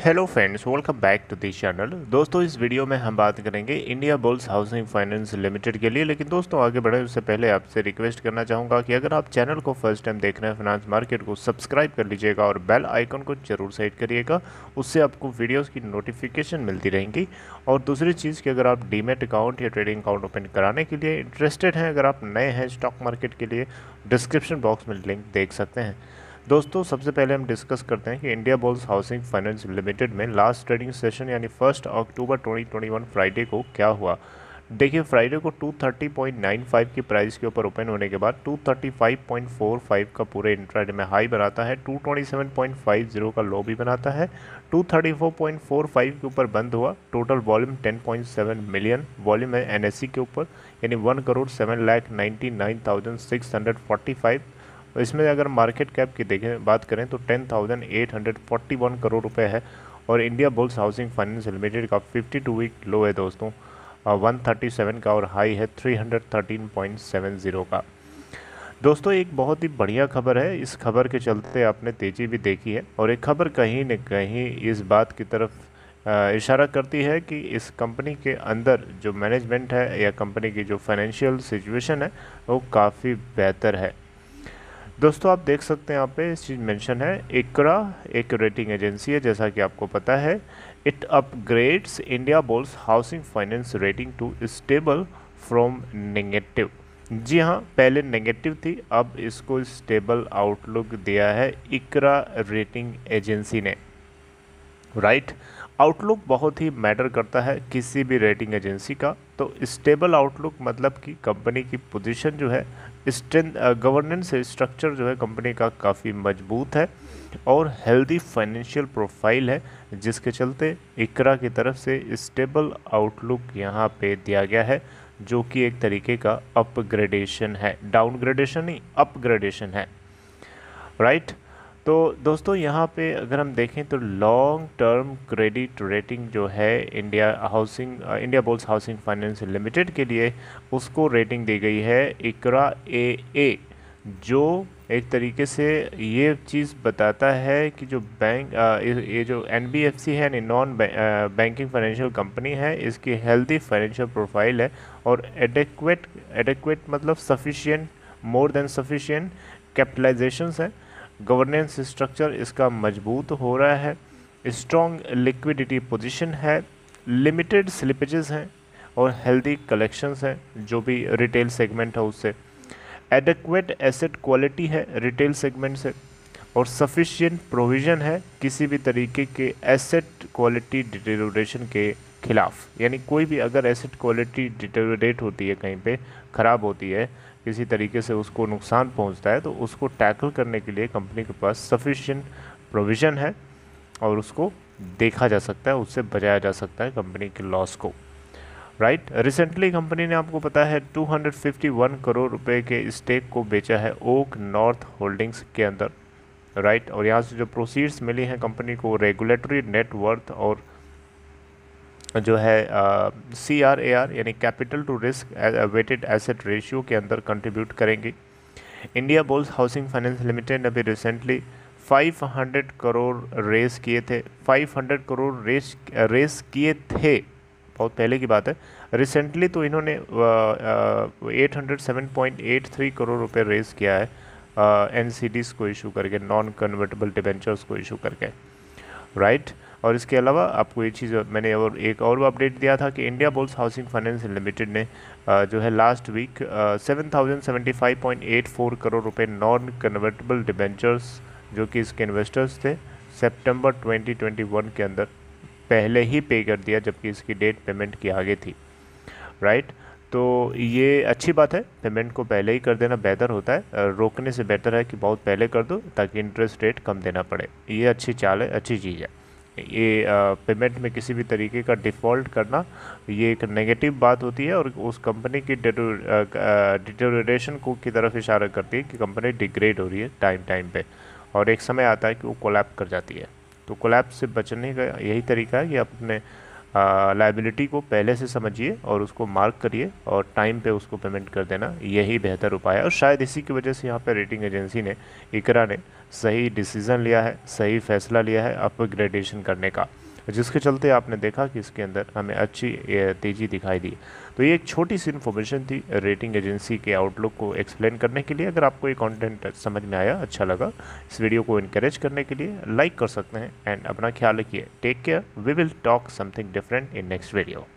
Hello friends, welcome back to this channel. दोस्तों, इस video में हम बात करेंगे Indiabulls housing finance limited के लिए। लेकिन दोस्तों, आगे बढ़े उससे पहले आपसे रिक्वेस्ट करना चाहूँगा कि अगर आप चैनल को फर्स्ट टाइम देख रहे हैं फाइनेंस मार्केट को सब्सक्राइब कर लीजिएगा और बेल आइकन को जरूर सेट करिएगा। उससे आपको वीडियोज़ की नोटिफिकेशन मिलती रहेंगी। और दूसरी चीज़ कि अगर आप डीमेट अकाउंट या ट्रेडिंग अकाउंट ओपन कराने के लिए इंटरेस्टेड हैं, अगर आप नए हैं स्टॉक मार्केट के लिए, डिस्क्रिप्शन बॉक्स में लिंक देख सकते हैं। दोस्तों, सबसे पहले हम डिस्कस करते हैं कि Indiabulls housing finance limited में लास्ट ट्रेडिंग सेशन यानी 1 अक्टूबर 2021 फ्राइडे को क्या हुआ। देखिए, फ्राइडे को 230.95 की प्राइस के ऊपर ओपन होने के बाद 235.45 का पूरे इंट्राडे में हाई बनाता है, 227.50 का लो भी बनाता है, 234.45 के ऊपर बंद हुआ। टोटल वॉल्यूम 10.7 मिलियन वॉल्यूम है एनएससी के ऊपर, यानी 1,07,99,645। इसमें अगर मार्केट कैप की बात करें तो 10,841 करोड़ रुपए है। और Indiabulls housing finance limited का 52 वीक लो है दोस्तों 137 का, और हाई है 313.70 का। दोस्तों, एक बहुत ही बढ़िया खबर है। इस खबर के चलते आपने तेज़ी भी देखी है, और एक खबर कहीं न कहीं इस बात की तरफ इशारा करती है कि इस कंपनी के अंदर जो मैनेजमेंट है या कंपनी की जो फाइनेंशियल सिचुएशन है वो काफ़ी बेहतर है। दोस्तों, आप देख सकते हैं यहाँ पे इस चीज़ मेंशन है। इकरा एक रेटिंग एजेंसी है, जैसा कि आपको पता है। It upgrades Indiabulls housing finance rating to stable from negative. जी हाँ, पहले नेगेटिव थी, अब इसको स्टेबल आउटलुक दिया है इकरा रेटिंग एजेंसी ने। राइट, आउटलुक बहुत ही मैटर करता है किसी भी रेटिंग एजेंसी का। तो स्टेबल आउटलुक मतलब कि कंपनी की पोजीशन जो है, स्ट्रेंथ, गवर्नेंस स्ट्रक्चर जो है कंपनी का काफ़ी मजबूत है, और हेल्दी फाइनेंशियल प्रोफाइल है, जिसके चलते इकरा की तरफ से स्टेबल आउटलुक यहाँ पे दिया गया है, जो कि एक तरीके का अपग्रेडेशन है, डाउनग्रेडेशन नहीं, अपग्रेडेशन है। राइट। तो दोस्तों, यहाँ पे अगर हम देखें तो लॉन्ग टर्म क्रेडिट रेटिंग जो है Indiabulls housing finance limited के लिए, उसको रेटिंग दी गई है इकरा ए, जो एक तरीके से ये चीज़ बताता है कि जो ये जो एनबीएफसी है, यानी नॉन बैंकिंग फाइनेंशियल कंपनी है, इसकी हेल्दी फाइनेंशियल प्रोफाइल है, और एडेक्वेट मतलब sufficient, more than sufficient capitalisations है। गवर्नेंस स्ट्रक्चर इसका मजबूत हो रहा है, स्ट्रॉन्ग लिक्विडिटी पोजीशन है, लिमिटेड स्लिपेजेस हैं, और हेल्दी कलेक्शंस हैं जो भी रिटेल सेगमेंट है उससे। एडेक्वेट एसेट क्वालिटी है रिटेल सेगमेंट से, और सफिशिएंट प्रोविज़न है किसी भी तरीके के एसेट क्वालिटी डिटेरियोरेशन के खिलाफ। यानी कोई भी अगर एसेट क्वालिटी डिटेरियोरेट होती है, कहीं पे ख़राब होती है, किसी तरीके से उसको नुकसान पहुंचता है, तो उसको टैकल करने के लिए कंपनी के पास सफिशिएंट प्रोविज़न है, और उसको देखा जा सकता है, उससे बचाया जा सकता है कंपनी के लॉस को। राइट। रिसेंटली कंपनी ने, आपको पता है, 251 करोड़ रुपए के स्टेक को बेचा है ओक नॉर्थ होल्डिंग्स के अंदर। राइट। और यहाँ से जो प्रोसीड्स मिली हैं कंपनी को, रेगुलेटरी नेट वर्थ और जो है CRAR यानी capital to risk weighted asset ratio के अंदर कंट्रीब्यूट करेंगी। Indiabulls housing finance limited ने भी रिसेंटली 500 करोड़ रेस किए थे। 500 करोड़ रेस किए थे, बहुत पहले की बात है। रिसेंटली तो इन्होंने 807.83 करोड़ रुपए रेस किया है NCDs को इशू करके, नॉन कन्वर्टेबल डिबेंचर्स को इशू करके। राइट। और इसके अलावा आपको ये चीज़ मैंने और एक और अपडेट दिया था कि Indiabulls housing finance limited ने जो है लास्ट वीक 7,075.84 करोड़ रुपए नॉन कन्वर्टेबल डिबेंचर्स, जो कि इसके इन्वेस्टर्स थे, सितंबर 2021 के अंदर पहले ही पे कर दिया, जबकि इसकी डेट पेमेंट की आगे थी। राइट। तो ये अच्छी बात है, पेमेंट को पहले ही कर देना बेहतर होता है, रोकने से बेहतर है कि बहुत पहले कर दो ताकि इंटरेस्ट रेट कम देना पड़े। ये अच्छी चाल है, अच्छी चीज़ है। ये पेमेंट में किसी भी तरीके का डिफ़ॉल्ट करना, ये एक नेगेटिव बात होती है, और उस कंपनी की डिटेरियोरेशन को की तरफ इशारा करती है कि कंपनी डिग्रेड हो रही है टाइम पे, और एक समय आता है कि वो कोलैप्स कर जाती है। तो कोलैप्स से बचने का यही तरीका है कि आप अपने लायबिलिटी को पहले से समझिए और उसको मार्क करिए, और टाइम पे उसको पेमेंट कर देना, यही बेहतर उपाय है। और शायद इसी की वजह से यहाँ पे रेटिंग एजेंसी ने, इकरा ने, सही डिसीज़न लिया है, सही फैसला लिया है अपग्रेडेशन करने का, जिसके चलते आपने देखा कि इसके अंदर हमें अच्छी तेज़ी दिखाई दी। तो ये एक छोटी सी इन्फॉर्मेशन थी रेटिंग एजेंसी के आउटलुक को एक्सप्लेन करने के लिए। अगर आपको ये कंटेंट समझ में आया, अच्छा लगा, इस वीडियो को इनकरेज करने के लिए लाइक कर सकते हैं। एंड अपना ख्याल रखिए। Take care. We will talk something different in next video.